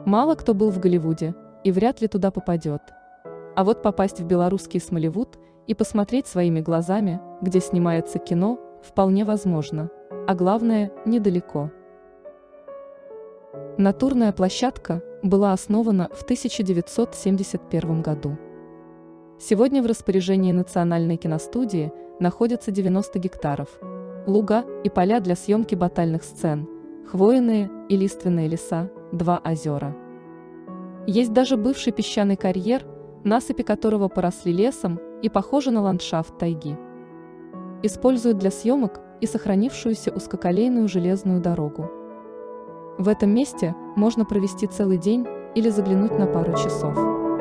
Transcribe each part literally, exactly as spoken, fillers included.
Мало кто был в Голливуде и вряд ли туда попадет. А вот попасть в белорусский Смоливуд и посмотреть своими глазами, где снимается кино, вполне возможно. А главное, недалеко. Натурная площадка была основана в тысяча девятьсот семьдесят первом году. Сегодня в распоряжении Национальной киностудии находятся девяносто гектаров, луга и поля для съемки батальных сцен, хвойные и лиственные леса, два озера. Есть даже бывший песчаный карьер, насыпи которого поросли лесом и похожи на ландшафт тайги. Используют для съемок и сохранившуюся узкоколейную железную дорогу. В этом месте можно провести целый день или заглянуть на пару часов.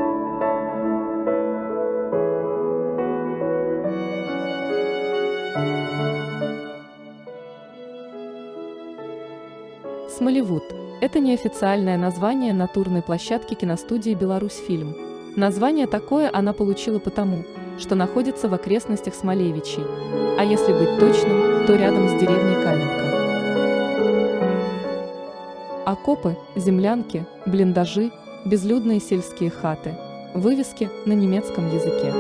Смоливуд – это неофициальное название натурной площадки киностудии «Беларусьфильм». Название такое она получила потому, что находится в окрестностях Смолевичей, а если быть точным, то рядом с деревней Каменка. Окопы, землянки, блиндажи, безлюдные сельские хаты, вывески на немецком языке.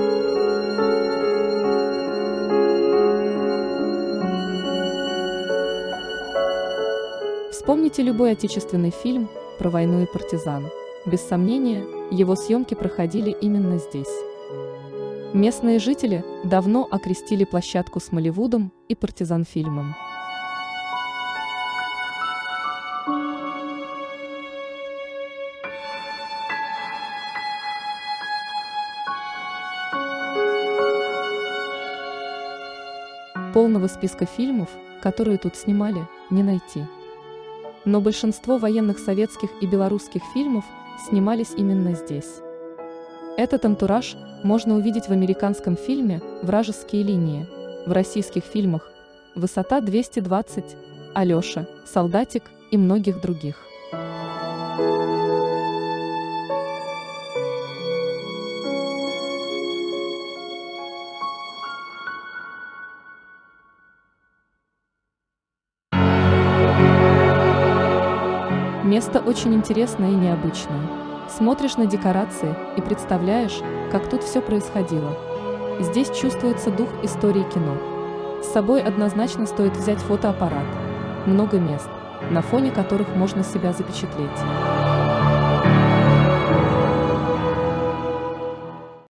Вспомните любой отечественный фильм про войну и партизан. Без сомнения, его съемки проходили именно здесь. Местные жители давно окрестили площадку Смоливудом и партизан-фильмом. Полного списка фильмов, которые тут снимали, не найти. Но большинство военных советских и белорусских фильмов снимались именно здесь. Этот антураж можно увидеть в американском фильме «Вражеские линии», в российских фильмах «Высота двести двадцать», «Алеша», «Солдатик» и многих других. Место очень интересное и необычное. Смотришь на декорации и представляешь, как тут все происходило. Здесь чувствуется дух истории кино. С собой однозначно стоит взять фотоаппарат. Много мест, на фоне которых можно себя запечатлеть.